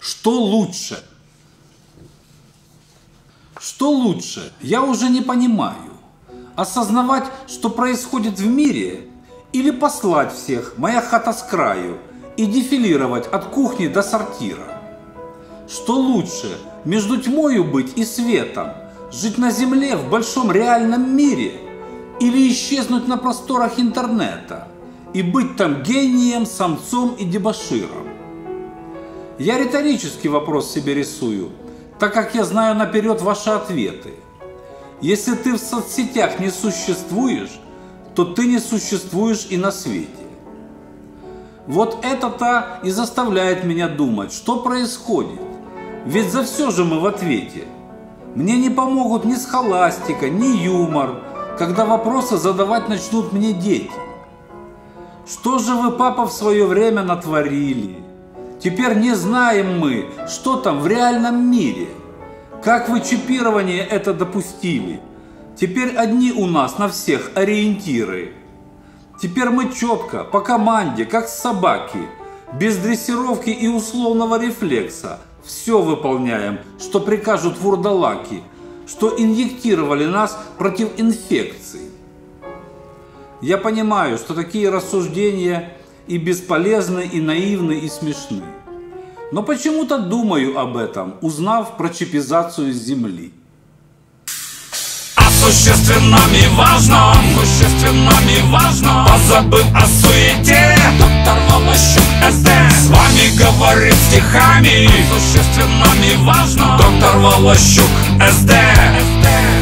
Что лучше? Что лучше, я уже не понимаю. Осознавать, что происходит в мире, или послать всех, моя хата с краю, и дефилировать от кухни до сортира? Что лучше, между тьмою быть и светом, жить на земле в большом реальном мире, или исчезнуть на просторах интернета и быть там гением, самцом и дебоширом? Я риторический вопрос себе рисую, так как я знаю наперед ваши ответы. Если ты в соцсетях не существуешь, то ты не существуешь и на свете. Вот это-то и заставляет меня думать, что происходит. Ведь за все же мы в ответе. Мне не помогут ни схоластика, ни юмор, когда вопросы задавать начнут мне дети. Что же вы, папа, в свое время натворили? Теперь не знаем мы, что там в реальном мире. Как вы чипирование это допустили? Теперь одни у нас на всех ориентиры. Теперь мы четко, по команде, как собаки, без дрессировки и условного рефлекса, все выполняем, что прикажут вурдалаки, что инъектировали нас против инфекций. Я понимаю, что такие рассуждения и бесполезны, и наивны, и смешны. Но почему-то думаю об этом, узнав про чипизацию Земли. О существенном и важном, позабыв о суете, доктор Волощук СД с вами говорит стихами. О существенном и важном, доктор Волощук СД.